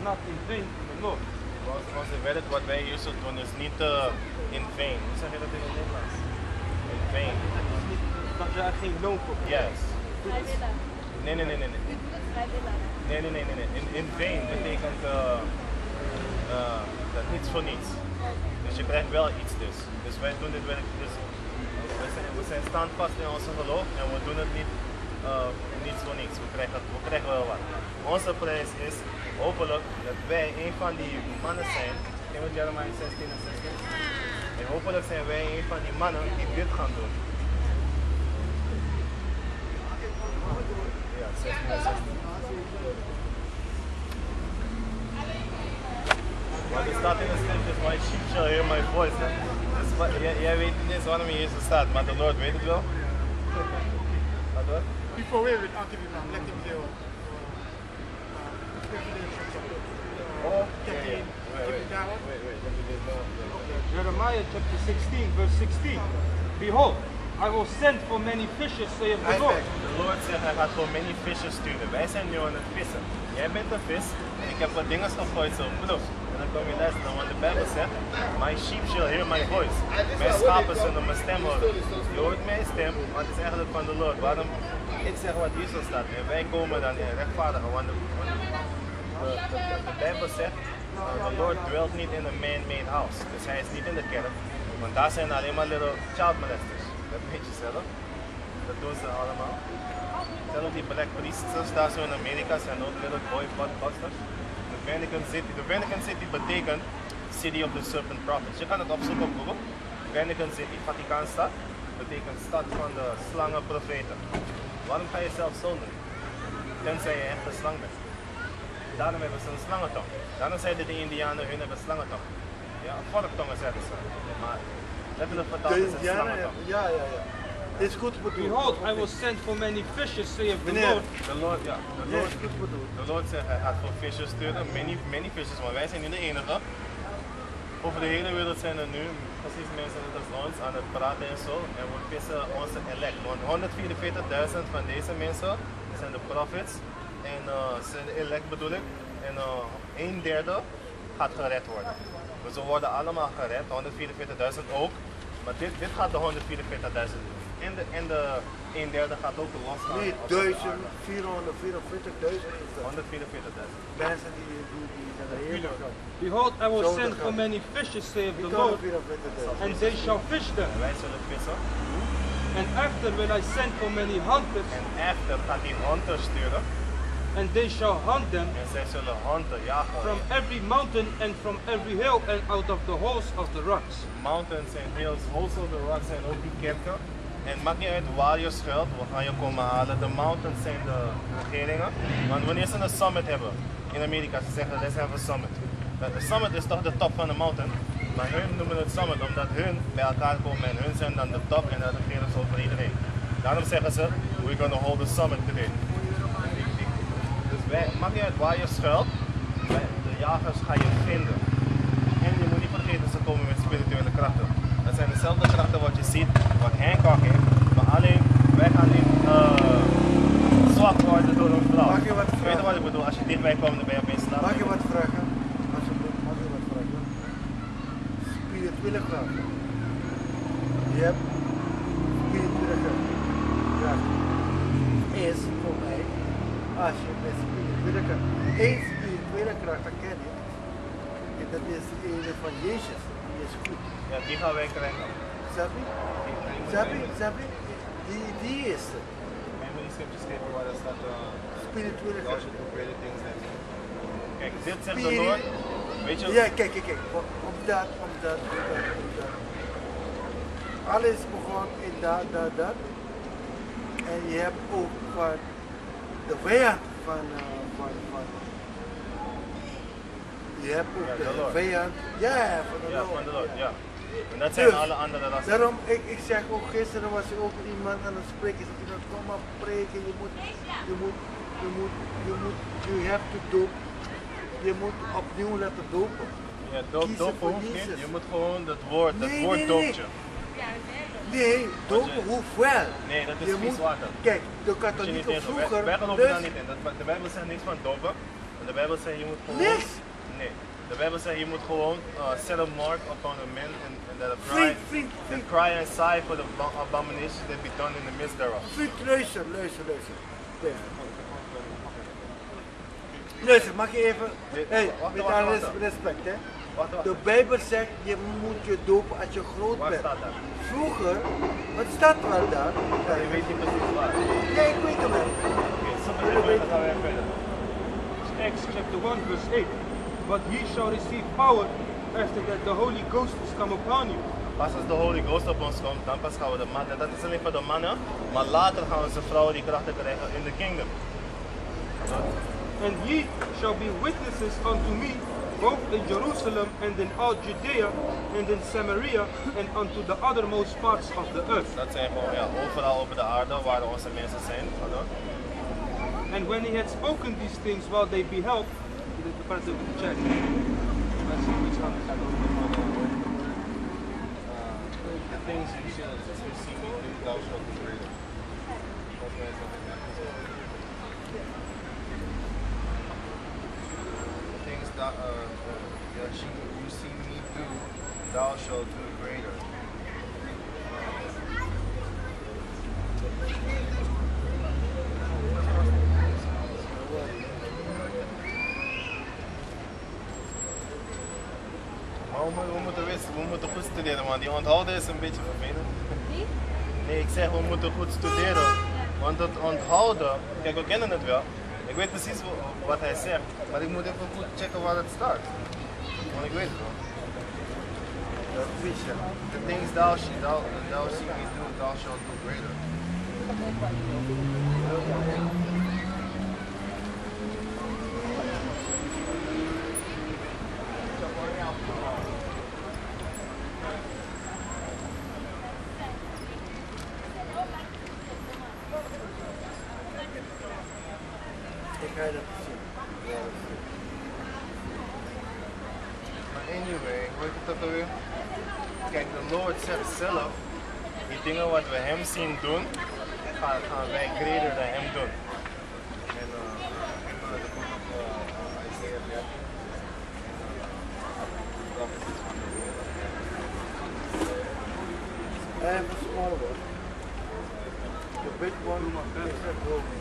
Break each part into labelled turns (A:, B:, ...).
A: not in vain in the Lord.
B: Onze werk wat wij hier zo doen is niet in vain. Hoe zeg je dat in het Nederlands? In vain.
A: Dat je er geen loon voor krijgt.
B: Yes. Nee. In vain betekent dat niets voor niets. Dus je krijgt wel iets dus. Dus wij doen dit werk, dus we zijn standvast in onze geloof en we doen het niet niets voor niets. We krijgen wel wat. Onze prijs is hopelijk dat wij een van die mannen zijn, in Jeremiah 16 en 16. En hopelijk zijn wij een van die mannen die dit gaan doen. Ja, 16 en 16. Maar er staat in de scriptures, my sheep shall hear my voice. Hè? Dus jij weet niet eens waarom je hier zo staat, maar de Lord weet het wel. Wat hoor?
C: Before we read out of let him hear.
A: Jeremiah chapter 16, verse 16. Behold, I will send for many fishes, saith the Lord.
B: De Lord zegt hij gaat voor many fishes sturen. Wij zijn nu aan het vissen. Jij bent een vis en ik heb wat dingen gegooid zo plof. En dan kom je luisteren, want de Bijbel zegt, my sheep shall hear my voice. Mijn schapen zullen mijn stem horen. Je hoort mijn stem, maar het is eigenlijk van de Lord. Waarom ik zeg wat hier zo staat en wij komen dan in rechtvaardigen, want de Bijbel zegt, the Lord dwelt niet in een man-made house. Dus hij is niet in de kerk, want daar zijn alleen maar little child molesters. Dat weet je zelf. Dat doen ze allemaal. Zelfs die black priesters daar zo in Amerika zijn ook little boy bloodbusters. The Vatican City betekent City of the Serpent Prophets. Je kan het opzoeken op Google. Vatican City, Vaticaanstad, betekent stad van de slangenprofeten. Waarom ga je zelf zo doen? Tenzij je echt een slang bent. Daarom hebben ze een slangentong. Daarom zeiden de Indianen, hun hebben slangentong. Ja, vorktongen zeiden ze. Maar letterlijk vertaald is het slangentong.
D: Ja. Dit is goed bedoeld.
A: Behold, I will send for many fishes, saith the Lord.
B: De Lord zegt hij gaat voor fishes sturen, many fishes, maar wij zijn niet de enige. Over de hele wereld zijn er nu precies mensen net als ons aan het praten en zo. En we vissen onze elect. Want 144.000 van deze mensen zijn de prophets. En zijn de elect bedoel ik. En 1/3 gaat gered worden. Dus we worden allemaal gered, 144.000 ook. Maar dit gaat de 144.000 doen. En de 1/3 gaat ook losgaan.
D: Nee, 444.000.
B: 144.000.
D: Mensen die naar de Heer gaan.
A: Behold, I will send for many fishes, saith the Lord, and they shall fish them.
B: En wij zullen vissen.
A: And after will I send for many hunters,
B: En after gaat hij hunters sturen.
A: and they shall hunt them
B: En zij zullen hunten, jagen.
A: from every mountain and from every hill and out of the holes of the rocks.
B: Mountains en hills, holes of the rocks zijn ook die kerken. En het maakt niet uit waar je schuilt, we gaan je komen halen. De mountains zijn de regeringen. Want wanneer ze een summit hebben in Amerika, ze zeggen let's have a summit. De summit is toch de top van de mountain. Maar hun noemen het summit omdat hun bij elkaar komen en hun zijn dan de top en dat regeren ze over iedereen. Daarom zeggen ze, we're gonna hold a summit today. Dus het maakt niet uit waar je schuilt, de jagers ga je vinden. En je moet niet vergeten, ze komen met spirituele krachten. Dat zijn dezelfde krachten wat je ziet, wat Hancock heeft, maar alleen wij gaan niet zwak worden door een vrouw.
D: Mag je wat vragen?
B: Weet je wat ik bedoel? Als je dichtbij komt, dan ben je opeens slaap.
D: Mag je wat vragen? Alsjeblieft, mag je wat vragen? Spirituele krachten. Je hebt spirituele krachten. Is voor mij, als je met spirituele krachten, één spirituele kracht kent je, en dat is een van Jezus, die is goed.
B: Ja, die gaan wij krijgen.
D: Sabi? Die is het.
B: En moet je scriptures geven waar dat staat,
D: Spirituele
B: God
D: krachten.
B: should do greater things than you. Kijk, dit zegt de Lord. Weet je?
D: Ja, kijk. Omdat. Alles begon in dat. En je hebt ook van de vijand van. Je hebt ook
B: Ja, de
D: de
B: Lord.
D: vijand. Ja, van de
B: Ja,
D: Lord.
B: van de Lord, ja. En dat zijn
D: Dus,
B: alle andere rassen.
D: Daarom, ik zeg ook gisteren was er ook iemand aan het spreken. Zegt iemand, kom maar preken, you have to doop. Je moet opnieuw laten dopen.
B: Ja,
D: Kiezen
B: dopen
D: voor
B: hoeft niet.
D: Jezus.
B: Je moet gewoon het woord
D: Nee.
B: doopt je.
D: Nee, dopen hoeft wel.
B: Nee, dat is
D: Je
B: vies
D: moet-
B: water.
D: Kijk, de
B: Moet je niet
D: katholieken
B: eens-
D: vroeger.
B: Wij geloven daar niet in. De Bijbel zegt niks van dopen. De Bijbel zegt je moet gewoon...
D: Niks?
B: Nee. De Bijbel zegt je moet gewoon set a mark upon a man and that a cry,
D: Vriend.
B: and cry and sigh for the abomination that be done in the midst thereof.
D: Vriend, luister. Luister, mag je even... Hey, met alle respect hè.
B: Wacht.
D: De Bijbel zegt, je moet je dopen als je groot
B: Waar
D: bent.
B: staat dat?
D: Vroeger, wat staat wel daar?
B: Ja, je weet niet precies waar.
D: Ja, ik weet het wel.
B: Oké, super, dan gaan we verder.
A: Acts chapter 1 verse 8. But ye shall receive power after that the Holy Ghost is come upon you.
B: Pas als de Holy Ghost op ons komt, dan pas gaan we de mannen. Dat is alleen voor de mannen, maar later gaan we de vrouwen die krachten krijgen in de kingdom.
A: And ye shall be witnesses unto me, both in Jerusalem and in all Judea and in Samaria and unto the uttermost parts of the earth.
B: Dat zijn gewoon overal over de aarde waar onze mensen zijn.
A: And when he had spoken these things while they beheld, the part of the check. Let's see which one is that.
B: The things you shall see me do, thou shalt do greater. The things that you see me do, thou shalt do greater. Maar we moeten goed studeren, man. Die onthouden is een beetje vervelend. Nee, ik zeg we moeten goed studeren. Want het onthouden, kijk we kennen het wel. Ik weet precies wat hij zegt, maar ik moet even goed checken waar het staat. Want ik weet het wel. The things thou see me do, thou shalt do greater. Maar anyway, hoe heet het ook alweer? Kijk, de Lord zegt zelf, die dingen wat we hem zien doen, gaan wij greater dan hem doen. En ik wil het ook op Isaiah 13.
D: I have a small one. The big one is a broken.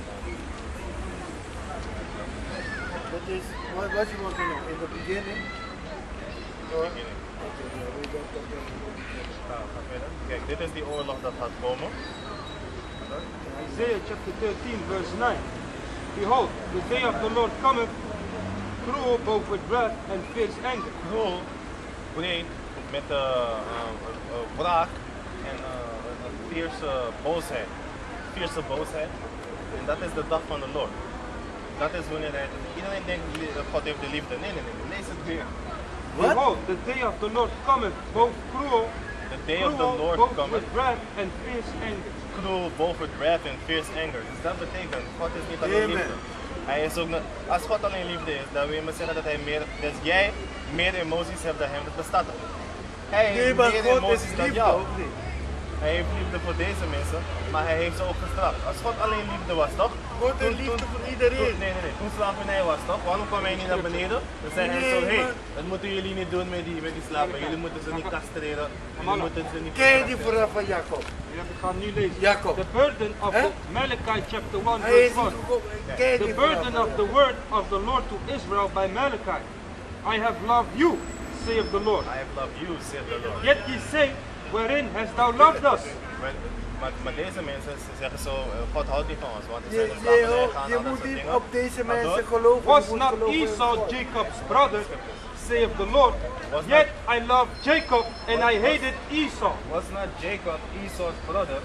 D: That is, what you want to know? In the beginning? Or? Okay, yeah, we got that in the beginning.
B: Kijk, dit is die oorlog dat gaat komen.
A: Isaiah chapter 13 verse 9. Behold, the day of the Lord cometh, cruel both with wrath and fierce anger.
B: Cruel, breed, met wraak en een fierce boosheid. Fierce boosheid. En dat is de dag van de Lord. Dat is wanneer hij... Iedereen denkt, God heeft de liefde. Nee. Lees het weer.
A: Behold, the day of the Lord cometh, both cruel,
B: The day of the Lord
A: both
B: cometh.
A: with wrath and fierce anger.
B: Cruel, both with wrath and fierce anger. Dus dat betekent, God is niet alleen
D: Amen.
B: liefde. Hij is ook, als God alleen liefde is, dan wil je maar zeggen dat hij meer, dus jij meer emoties hebt dan hem. Dat bestaat toch niet. Hij
D: Nee,
B: heeft
D: maar
B: meer
D: God is
B: emoties dan
D: liefde
B: jou.
D: ook niet.
B: Hij heeft liefde voor deze mensen, maar hij heeft ze ook gestraft. Als God alleen liefde was, toch?
D: God heeft liefde voor iedereen.
B: Nee. Toen slavernij was, toch? Waarom kwam hij niet naar beneden? Dan zei hij zo,
D: Nee,
B: hé,
D: maar-
B: dat moeten jullie niet doen met die slaven. Jullie moeten ze niet castreren. Jullie moeten ze niet...
D: Ken je die verhaal van Jacob?
A: Ja, ik ga nu lezen.
D: Jacob.
A: The burden of
D: Hè?
A: the Malachi chapter 1
D: Hij is
A: verse 1.
D: niet gekomen. Ken je
A: The
D: die verhaal?
A: burden of the word of the Lord to Israel by Malachi. I have loved you, saith the Lord.
B: I have loved you, said the Lord.
A: Yet ye say, wherein hast thou loved us?
B: Maar deze mensen ze zeggen zo, God houdt niet van ons, want ze
D: Je,
B: zijn de slavernij
D: je,
B: gaan
D: je
B: al dat
D: moet
B: soort
D: niet
B: dingen.
D: op deze
B: Maar
D: mensen
B: door-
D: geloven.
A: Was
D: je moet
A: not
D: geloven in
A: Esau
D: God.
A: Jacob's brother, saith the Lord?
B: Was
A: Yet I loved Jacob and I hated Esau.
B: Was not Jacob Esau's brother?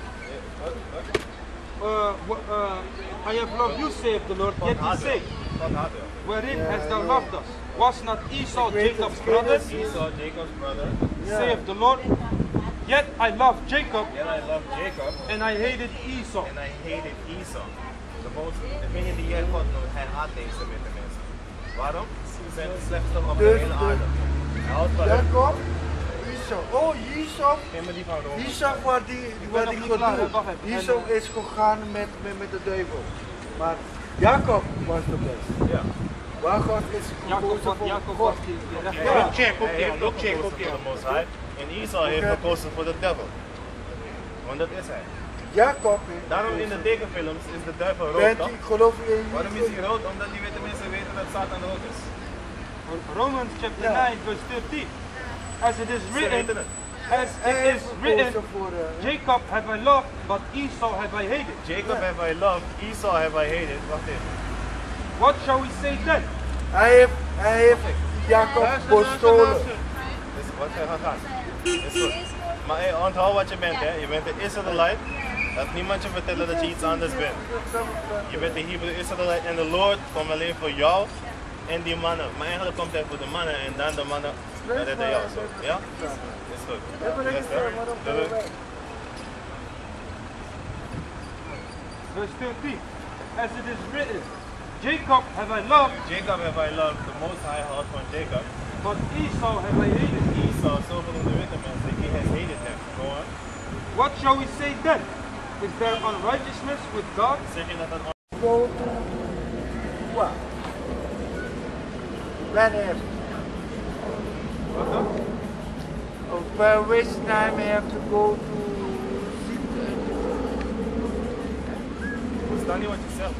A: I have loved you, saith the Lord. Yet ye say,
B: God had hem.
A: wherein hast thou loved us? Was not Esau
D: Ik weet
A: Jacob's
D: het,
A: brother,
B: Esau, Jacob's brother.
A: saith the Lord? Yet I loved Jacob
B: Yet I loved Jacob
A: and I hated Esau.
B: and I hated Esau. Degene die jij God noemt, hij haat deze met de mensen. Waarom? Ze zijn de slechtste op de
D: Dus
B: hele
D: de-
B: aarde. Hij houdt van hem.
D: Jacob, Esau. Oh, Esau.
B: Ken je die van Rome?
D: Esau waar die
A: nog niet klaar, hè? Wacht
D: gedoe.
A: even.
D: Esau is gegaan met de duivel. Maar Jacob was de beste.
B: Ja.
D: Waar God is gekozen voor
A: Jacob
D: God.
A: was die rechter.
D: Ja.
C: Ook check, ook
B: Hij heeft ook
C: check,
B: gekozen voor de Most High. En Esau heeft gekozen voor de devil. Want dat is hij.
D: Jacob heeft
B: Daarom in de tekenfilms is de duivel rood,
D: bent
B: toch?
D: u, geloof je
B: Waarom is
D: niet?
B: hij rood? Omdat die witte mensen weten dat Satan rood is.
A: Romans chapter
D: Ja.
A: 9 verse 13. As it is
B: Ze
A: written,
B: weten het.
A: as
D: Hij
A: it is
D: heeft
A: written,
D: gekozen voor
A: Jacob have I loved, but Esau have I hated.
B: Jacob have I loved, Esau have I hated. Wacht even.
A: What shall we say then?
D: hij heeft Jacob bestolen.
B: Dus wat gaat gaan? Is goed. Maar hey, onthoud wat je bent, hè. Je bent de Israelite. Laat niemand je vertellen dat je iets anders bent. Je bent de Hebrew Israelite en de Lord komt alleen voor jou en die mannen. Maar eigenlijk komt hij voor de mannen en dan de mannen redden jou. Zo. Ja? Is goed. Luister. Doei.
A: Verse 13. As it is written, Jacob have I loved,
B: Jacob have I loved, the Most High houdt van Jacob.
A: but Esau have I hated.
B: Esau, zogenoemde witte mensen, he has hated them. Go on.
A: What shall we say then? Is there unrighteousness with God?
B: Zeg je dat dan?
D: Go to what? When have by which time I have to go to
B: Verstaan niet wat je zegt.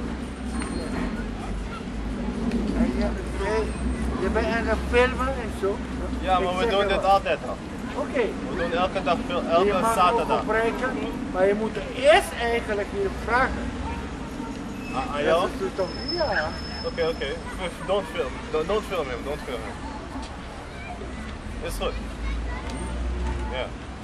D: je bent aan het filmen en zo.
B: Ja, maar we doen dit altijd al.
D: Oké.
B: We doen elke dag,
D: Je
B: elke
D: mag
B: zaterdag.
D: ook spreken, maar je moet er eerst eigenlijk hier vragen.
B: Aan jou?
D: Dat is toch, ja.
B: Oké. Don't film. Don't film him. Don't film him. Is goed. Ja.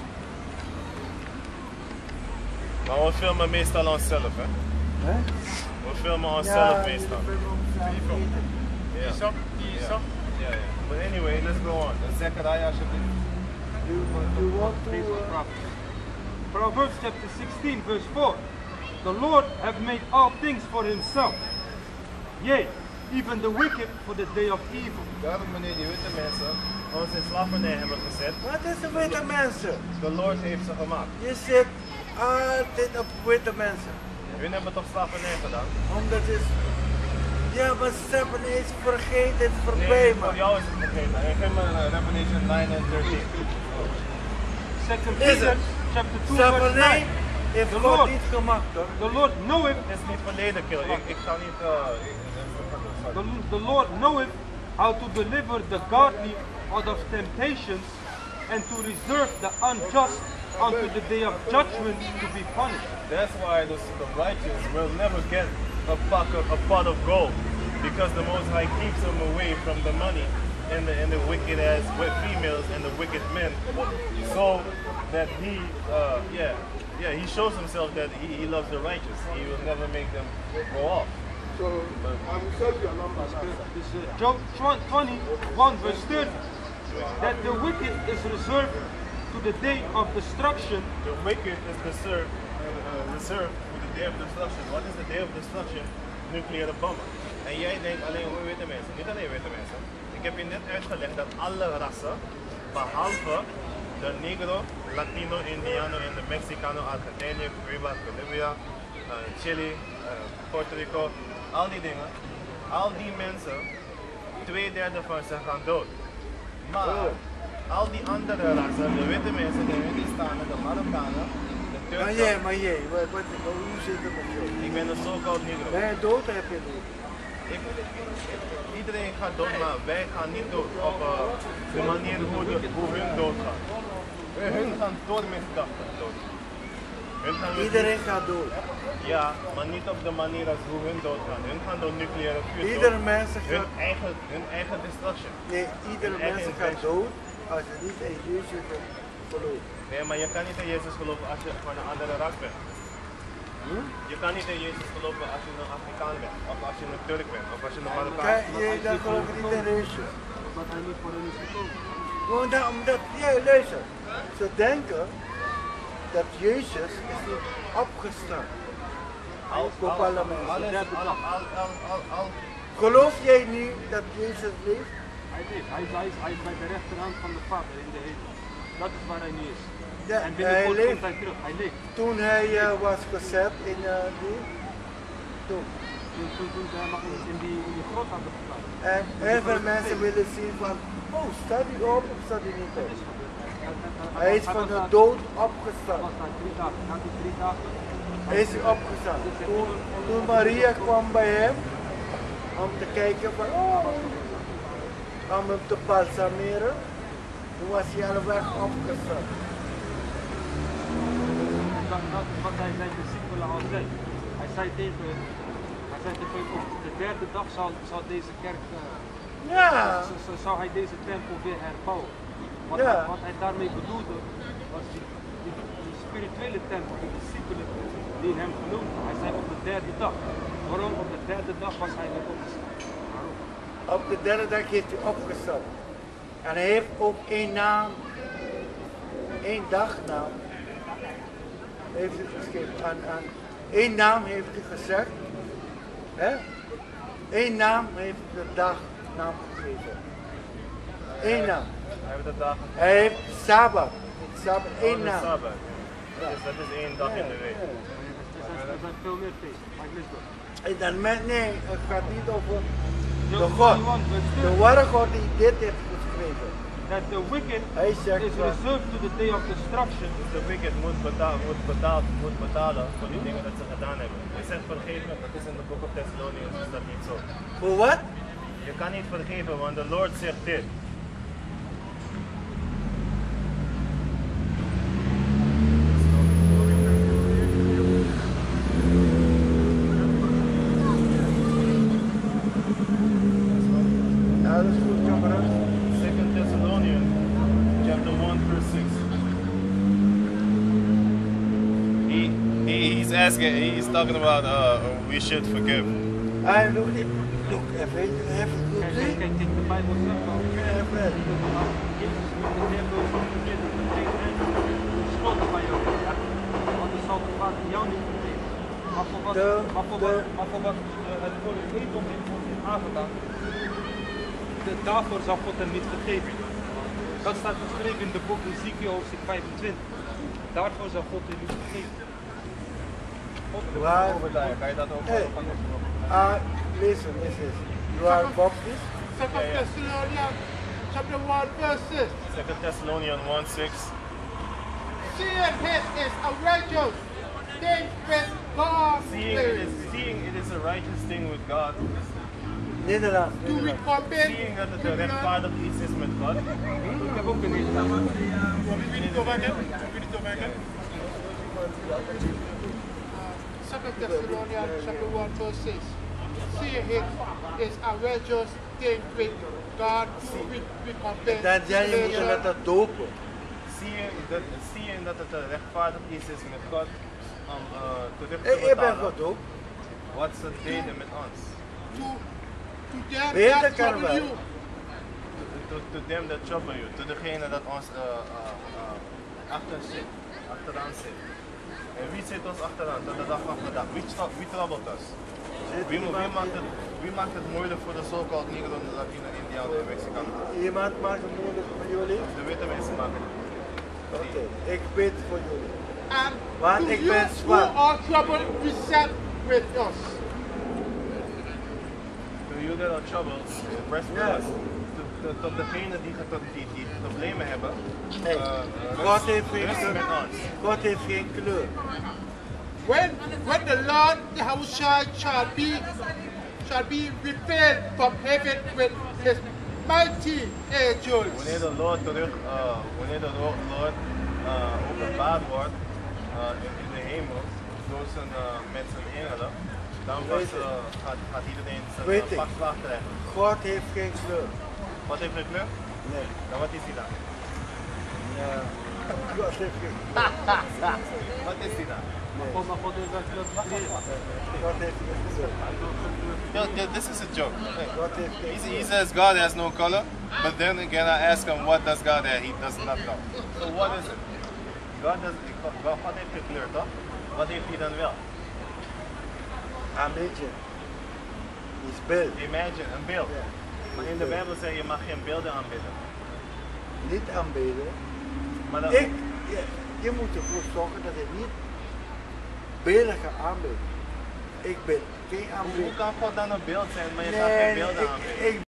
B: Maar we filmen meestal onszelf, hè?
D: Hè?
B: We filmen onszelf
D: Ja,
B: meestal.
D: je filmt onszelf.
B: Ja.
C: Die zak, die
B: Ja.
C: zak.
B: Ja. But anyway, let's go on. Zechariah alsjeblieft.
D: You want to,
A: Proverbs chapter 16 verse 4. The Lord have made all things for himself. Yea, even the wicked for the day of evil.
B: Daarom wanneer die witte mensen ons in slavernij hebben gezet,
D: wat is er witte mensen?
B: de Lord heeft ze gemaakt.
D: Je zit altijd op witte mensen.
B: Jullie hebben toch slavernij gedaan?
D: Omdat het is... Ja, maar ze hebben eens vergeten, het is voorbij,
B: Nee,
D: man.
B: voor jou is het vergeten. En geef me Revelation 9 en 13.
A: Second
D: Is
A: Peter
D: het?
A: chapter 2 verse
D: Slavernij
A: 9.
D: heeft
A: De
D: God
A: Lord.
D: niet gemaakt, hoor.
A: The Lord knoweth,
B: Het is niet verleden, kill. Ik ga niet...
A: the Lord knoweth how to deliver the godly out of temptations and to reserve the unjust unto the day of judgment to be punished.
B: That's why the righteous will never get a pot of gold, because the Most High keeps them away from the money and the wicked ass females and the wicked men, so that he shows himself that he loves the righteous. He will never make them go off.
C: So, I will send you a number.
A: This Job 21 verse 30. That the wicked is reserved to the day of destruction.
B: The wicked is reserved for the day of destruction. What is the day of destruction? Nucleaire bommen. En jij denkt alleen voor witte mensen. Niet alleen witte mensen. Ik heb je net uitgelegd dat alle rassen, behalve de Negro, Latino, Indiano en de Mexicano, Argentinië, Cuba, Bolivia, Chili, Puerto Rico, al die dingen, al die mensen, 2/3 van ze gaan dood. Maar al die andere rassen, de witte mensen, de Hindistanen, de Marokkanen, de Turken.
D: Maar jij, hoe zit het met jou?
B: Ik ben een so-called Negro.
D: Ben je dood of heb je dood?
B: Iedereen gaat dood, maar wij gaan niet dood op de manier hoe hun dood gaan. Hun gaan dood met gedachten dood.
D: Iedereen gaat dood.
B: Ja, maar niet op de manier als hoe hun dood gaan. Hun gaan door nucleaire vuur
D: Iedere
B: dood.
D: mens gaat...
B: Hun eigen destruction.
D: Nee, iedere
B: Hun eigen
D: mens gaat
B: invention.
D: dood als je niet in Jezus gelooft.
B: Nee, maar je kan niet in Jezus geloven als je van een andere ras bent. Je kan niet in Jezus geloven als je een Afrikaan bent, of als je een Turk bent, of als je een Marokkaan
D: Kijk,
B: bent.
D: je dan geloof je niet in Jezus.
A: Wat hij niet voor hen is gekomen.
D: Gewoon omdat, luister. Ze denken dat Jezus is niet opgestaan. Op alle mensen. Geloof jij niet dat Jezus leeft?
A: Hij leeft. Hij is bij de rechterhand van de Vader in de hemel. Dat is waar hij nu is.
D: Ja,
A: En
D: hij
A: binnenkort
D: leeft.
A: komt hij terug. Hij leeft.
D: Toen hij was gezet in die... Toen.
A: Toen ze hem nog in die grot hadden geplaatst.
D: En heel veel mensen willen zien van, oh, staat hij op of staat hij niet op? Hij is van de dood opgestaan.
A: Was daar 3 dagen. Na die 3 dagen.
D: Hij is opgestaan. Toen Maria kwam bij hem om te kijken van, oh, om hem te balsameren, toen was hij al weg opgestaan.
A: Dat is wat hij zijn discipelen al zei. Hij zei tegen hun, op de 3e dag zal deze kerk,
D: Ja,
A: zou hij deze tempel weer herbouwen. Wat hij daarmee bedoelde, was die spirituele tempel, de discipelen die in hem geloofden. Hij zei op de 3e dag. Waarom? Op de 3e dag was hij weer opgestaan. Waarom?
D: op de 3e dag heeft hij opgestaan. En hij heeft ook één naam, één dagnaam, heeft hij geschreven. Aan één naam heeft hij gezegd. Hè? Eén naam heeft de dagnaam gegeven. Eén naam.
B: Hij heeft de dagen.
D: Hij heeft Sabbat. Sabbat, één naam.
B: Sabbat. Dus dat is 1 dag in de week.
A: Er zijn veel meer feesten, maar ik mis dat.
D: En dan nee, het gaat niet over de
A: Job
D: God.
A: 21 verse
D: De
A: 30.
D: ware God die dit heeft geschreven.
A: That the wicked
D: Hij zegt
A: is
D: van,
A: reserved to the day of destruction.
B: De wicked moet betalen voor die dingen dat ze gedaan hebben. Hij zegt vergeven, dat is in de boek of Thessalonians, is dat niet zo.
D: voor wat?
B: Je kan niet vergeven, want de Lord zegt dit.
D: Ja, dat is goed, kameraad.
B: 2 Thessalonians, chapter 1, verse 6. He's talking about we should forgive.
D: Hij doet niet. Look, even
A: Kijk, de Bijbel zegt al.
D: even.
A: Jezus moet de Heer door zijn vergeten schulden van jou. Ja? Want hij zal de Vader jou niet vergeven. Maar voor wat het voor het Edom heeft aangedaan, daarvoor zal God hem niet vergeven. Dat staat geschreven in de boek Ezekiel hoofdstuk 25. Daarvoor zal God hem niet vergeven.
D: Waar?
B: Kan je dat ook
D: Hey. Listen. You are Baptist?
C: Second Thessalonians chapter 1 verse 6.
B: 2 Thessalonians 1, 6.
C: Seeing it is a righteous thing with God
B: Seeing it is a righteous thing with God.
D: Nederland.
C: to recompense.
B: Seeing dat het rechtvaardig iets is met God.
A: Ik heb ook een Nederlander.
C: Second Thessalonians chapter 1 verse 6. Seeing it is a righteous thing with God to recompense.
D: Dan jij je moet laten dopen.
B: Zie je dat het rechtvaardig iets is met God om terug te
D: Ik ben
B: betalen
D: gedoopt.
B: wat ze deden met ons.
C: To them
D: Beter
C: that
D: kan
C: trouble
D: wel.
C: you.
B: To them that trouble you. To degene dat ons achteraan zit. En wie zit ons achteraan tot de dag van vandaag? Wie troubled us? Wie maakt het moeilijk voor de so-called Negro, Latino, Indianen en Mexicanen?
D: Iemand maakt het moeilijk voor jullie?
B: De witte mensen maken het.
D: Oké, ik bid voor jullie.
C: And
D: Want
C: to
D: ik
C: you
D: ben
C: who
D: zwart.
C: are troubled, resent with us.
B: To you that are troubled, rest with
D: Yes.
B: us. Tot degenen die problemen hebben,
D: Nee, God heeft geen
B: rust met
D: kleur.
B: ons.
D: God heeft geen kleur.
C: When the Lord Yahushua shall be revealed from heaven with his mighty angels.
B: Wanneer de Lord openbaar wordt in de hemel door zijn met zijn engelen, dan gaat iedereen
D: Weet
B: zijn
D: ik.
B: pak klaar krijgen.
D: God heeft geen kleur.
B: Wat heeft hij kleur?
D: Nee.
B: Dan wat is hij dan?
D: Ja. God heeft geen
B: Wat is hij dan?
A: God heeft wel kleur gecreëerd.
D: God heeft geen kleur.
B: This is a joke.
D: God heeft geen
B: He says God has no color, but then again I ask him what does God have? He does not know. So what is it? God heeft geen kleur, toch? Wat heeft hij dan wel?
D: Imagine. Is beeld.
B: Imagine, een beeld.
D: Ja.
B: Maar in de Bijbel zeg je mag geen beelden aanbidden.
D: Niet aanbeden.
B: Maar dan,
D: Je moet ervoor zorgen dat je niet beelden gaat aanbidden. Ik ben geen aanbidder.
B: hoe kan God dan een beeld zijn, maar je gaat geen beelden aanbidden?
D: Ik